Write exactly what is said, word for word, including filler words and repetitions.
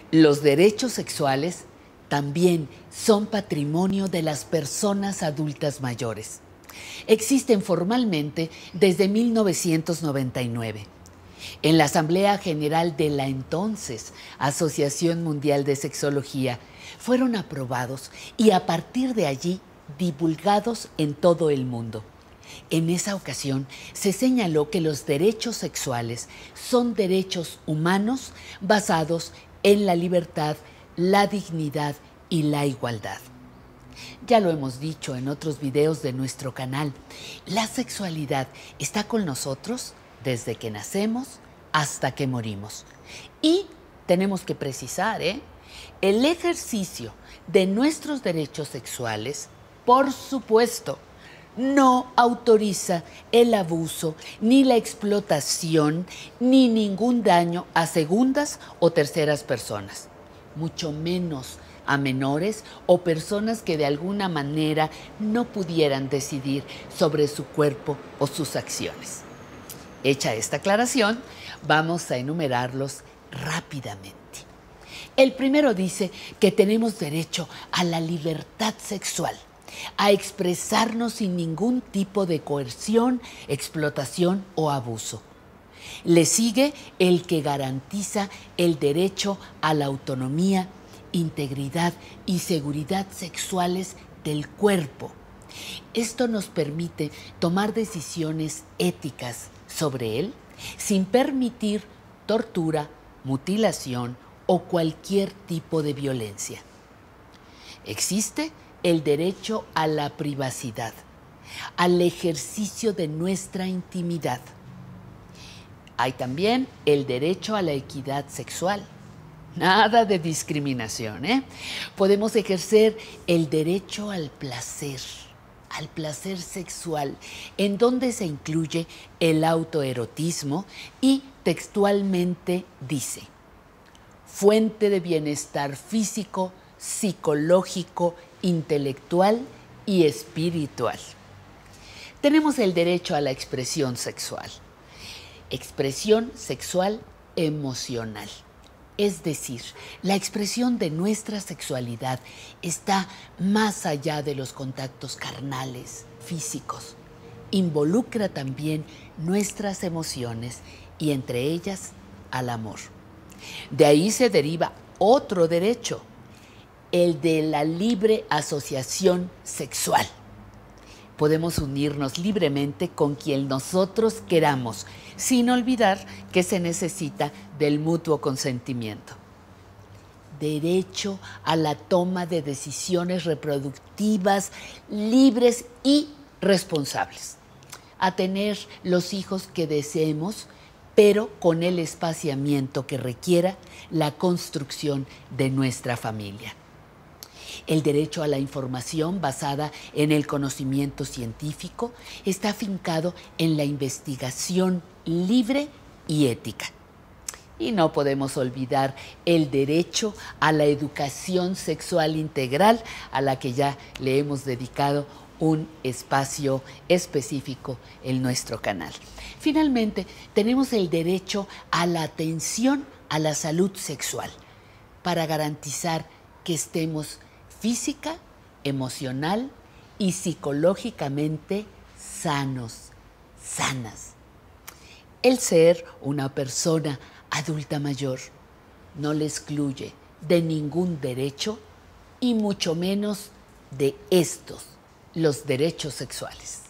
Los derechos sexuales también son patrimonio de las personas adultas mayores. Existen formalmente desde mil novecientos noventa y nueve. En la Asamblea General de la entonces Asociación Mundial de Sexología fueron aprobados y a partir de allí divulgados en todo el mundo. En esa ocasión se señaló que los derechos sexuales son derechos humanos basados en la libertad, la dignidad y la igualdad. Ya lo hemos dicho en otros videos de nuestro canal, la sexualidad está con nosotros desde que nacemos hasta que morimos. Y tenemos que precisar, ¿eh? El ejercicio de nuestros derechos sexuales, por supuesto, no autoriza el abuso, ni la explotación, ni ningún daño a segundas o terceras personas, mucho menos a menores o personas que de alguna manera no pudieran decidir sobre su cuerpo o sus acciones. Hecha esta aclaración, vamos a enumerarlos rápidamente. El primero dice que tenemos derecho a la libertad sexual, a expresarnos sin ningún tipo de coerción, explotación o abuso. Le sigue el que garantiza el derecho a la autonomía, integridad y seguridad sexuales del cuerpo. Esto nos permite tomar decisiones éticas sobre él sin permitir tortura, mutilación o cualquier tipo de violencia. Existe el derecho a la privacidad, al ejercicio de nuestra intimidad. Hay también el derecho a la equidad sexual. Nada de discriminación, ¿eh? Podemos ejercer el derecho al placer, al placer sexual, en donde se incluye el autoerotismo y textualmente dice: fuente de bienestar físico, psicológico, intelectual y espiritual. Tenemos el derecho a la expresión sexual. Expresión sexual emocional. Es decir, la expresión de nuestra sexualidad está más allá de los contactos carnales, físicos. Involucra también nuestras emociones y entre ellas al amor. De ahí se deriva otro derecho, el de la libre asociación sexual. Podemos unirnos libremente con quien nosotros queramos, sin olvidar que se necesita del mutuo consentimiento. Derecho a la toma de decisiones reproductivas libres y responsables. A tener los hijos que deseemos, pero con el espaciamiento que requiera la construcción de nuestra familia. El derecho a la información basada en el conocimiento científico está afincado en la investigación libre y ética. Y no podemos olvidar el derecho a la educación sexual integral, a la que ya le hemos dedicado un espacio específico en nuestro canal. Finalmente, tenemos el derecho a la atención a la salud sexual para garantizar que estemos física, emocional y psicológicamente sanos, sanas. El ser una persona adulta mayor no le excluye de ningún derecho y mucho menos de estos, los derechos sexuales.